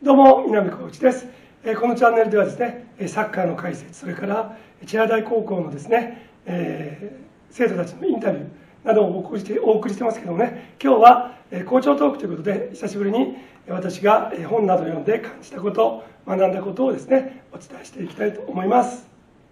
どうも、南浩一です。このチャンネルではですね、サッカーの解説、それから千葉大高校のですね、生徒たちのインタビューなどをお送りしてますけどもね、今日は校長トークということで、久しぶりに私が本などを読んで感じたこと、学んだことをですね、お伝えしていきたいと思います。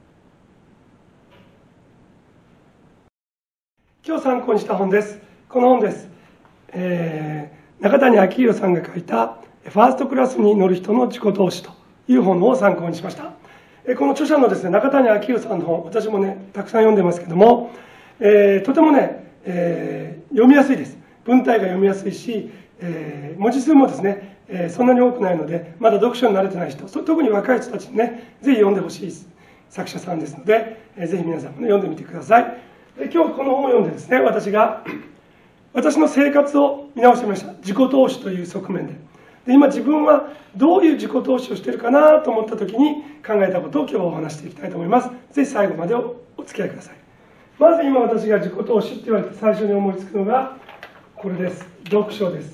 今日参考にした本です。この本です。中谷昭宏さんが書いたファーストクラスに乗る人の自己投資という本を参考にしました。この著者のですね、中谷昭宏さんの本、私もね、たくさん読んでますけども、とてもね、読みやすいです。文体が読みやすいし、文字数もですね、そんなに多くないので、まだ読書に慣れてない人、特に若い人たちにね、ぜひ読んでほしい作者さんですので、ぜひ皆さんもね、読んでみてください。今日この本を読んでですね、私の生活を見直してみました。自己投資という側面で。今自分はどういう自己投資をしているかなと思った時に考えたことを今日はお話していきたいと思います。ぜひ最後までお付き合いください。まず今私が自己投資って言われて最初に思いつくのがこれです。読書です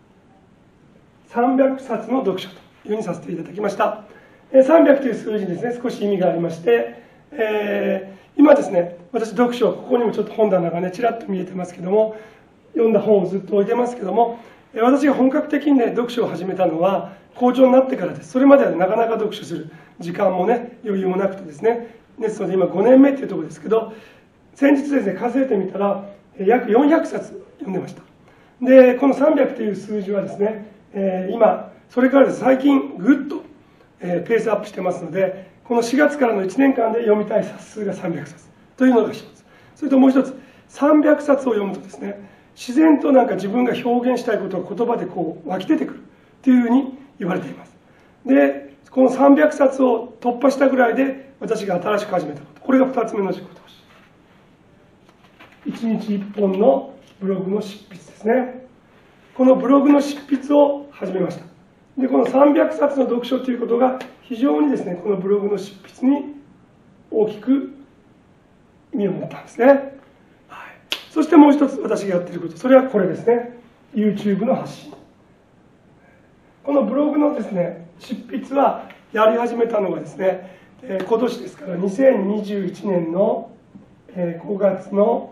。300冊の読書というふうにさせていただきました。300という数字にですね、少し意味がありまして、今ですね、私読書、ここにもちょっと本棚がね、ちらっと見えてますけども、読んだ本をずっと置いてますけども、私が本格的にね、読書を始めたのは校長になってからです。それまではなかなか読書する時間もね、余裕もなくてですね、ですので今5年目っていうところですけど、先日ですね、数えてみたら約400冊読んでました。で、この300という数字はですね、今、それから最近ぐっとペースアップしてますので、この4月からの1年間で読みたい冊数が300冊というのが一つ。それともう一つ、300冊を読むとですね、自然となんか自分が表現したいことが言葉でこう湧き出てくるというふうに言われています。で、この300冊を突破したぐらいで私が新しく始めたこと。これが2つ目の自己投資。1日1本のブログの執筆ですね。このブログの執筆を始めました。で、この300冊の読書ということが非常にですね、このブログの執筆に大きく意味を持ったんですね。そしてもう一つ私がやっていること、それはこれですね。YouTube の発信。このブログのですね、執筆はやり始めたのがですね、今年ですから2021年の5月の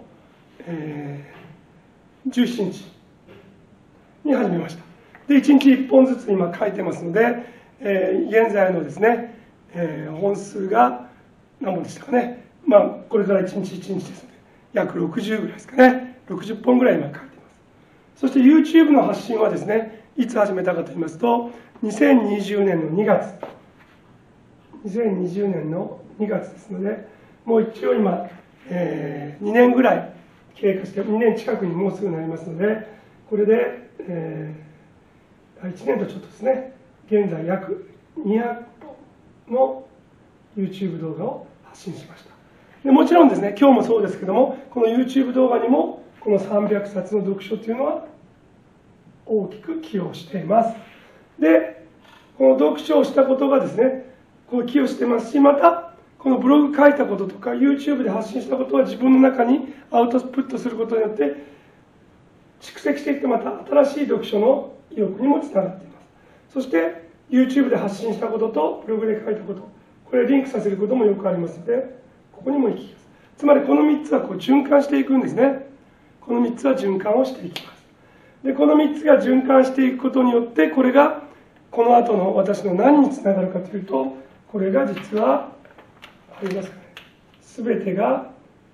17日に始めました。で、1日1本ずつ今書いてますので、現在のですね、本数が何本でしたかね。まあ、これから1日1日ですので、約60ぐらいですかね。60本ぐらい今書いています。そして YouTube の発信はですね、いつ始めたかと言いますと、2020年の2月。2020年の2月ですので、もう一応今、2年ぐらい経過して、2年近くにもうすぐなりますので、これで、1年とちょっとですね、現在約200本の YouTube 動画を発信しました。でもちろんですね、今日もそうですけども、この YouTube 動画にもこの300冊の読書というのは大きく寄与しています。で、この読書をしたことがですね、こう寄与してますし、またこのブログ書いたこととか YouTube で発信したことは自分の中にアウトプットすることによって蓄積していってまた新しい読書の意欲にもつながっています。そして YouTube で発信したこととブログで書いたこと、これをリンクさせることもよくありますので、ここにも行きます。つまりこの3つはこう循環していくんですね。この3つは循環をしていきます。で、この3つが循環していくことによって、これがこの後の私の何につながるかというと、これが実は、入りますかね。全てが、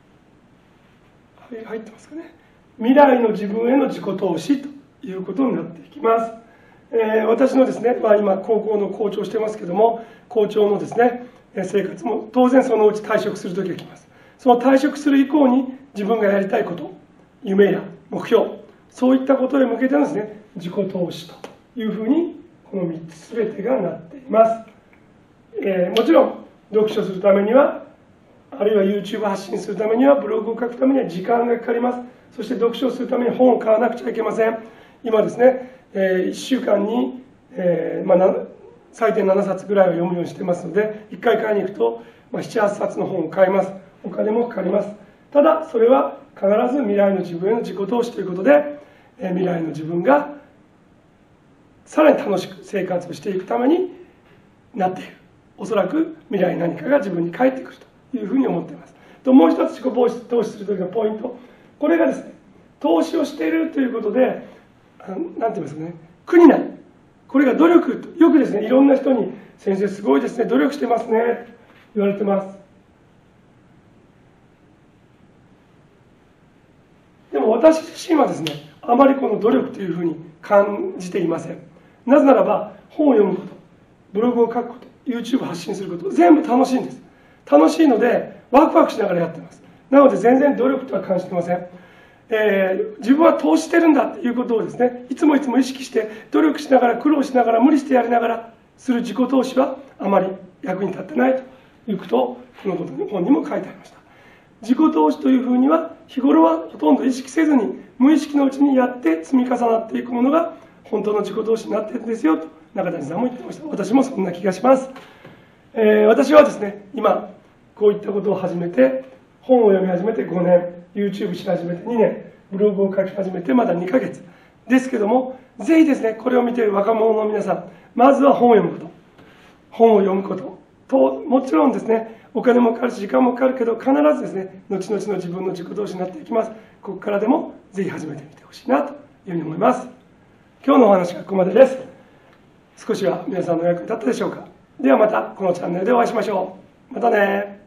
入ってますかね。未来の自分への自己投資ということになっていきます。私のですね、今高校の校長をしてますけども、校長のですね、生活も当然そのうち退職する時が来ます。その退職する以降に自分がやりたいこと、夢や目標、そういったことへ向けてのですね、自己投資というふうにこの3つ全てがなっています。もちろん読書するためには、あるいは YouTube 発信するためには、ブログを書くためには時間がかかります。そして読書をするために本を買わなくちゃいけません。今ですね、1週間に、最低7冊ぐらいを読むようにしてますので、1回買いに行くと、7、8冊の本を買います。お金もかかります。ただ、それは必ず未来の自分への自己投資ということで、未来の自分がさらに楽しく生活をしていくためになっている。おそらく未来何かが自分に返ってくるというふうに思っています。ともう一つ自己投資する時のポイント、これがですね、投資をしているということで、なんて言いますかね、苦になる。これが努力と、よくですね、いろんな人に、先生すごいですね、努力してますね、と言われてます。でも私自身はですね、あまりこの努力というふうに感じていません。なぜならば、本を読むこと、ブログを書くこと、YouTube 発信すること、全部楽しいんです。楽しいので、ワクワクしながらやってます。なので全然努力とは感じてません。自分は投資してるんだということをですね、いつも意識して努力しながら苦労しながら無理してやりながらする自己投資はあまり役に立ってないということをこの本にも書いてありました。自己投資というふうには日頃はほとんど意識せずに無意識のうちにやって積み重なっていくものが本当の自己投資になっているんですよと中谷さんも言ってました。私もそんな気がします。私はですね、今こういったことを始めて、本を読み始めて5年、YouTube し始めて2年、ブログを書き始めてまだ2ヶ月ですけども、ぜひですね、これを見ている若者の皆さん、まずは本を読むこと、本を読むことと、もちろんですね、お金もかかるし時間もかかるけど、必ずですね、後々の自分の自己投資になっていきます。ここからでもぜひ始めてみてほしいなというふうに思います。今日のお話はここまでです。少しは皆さんの役に立ったでしょうか。ではまたこのチャンネルでお会いしましょう。またね。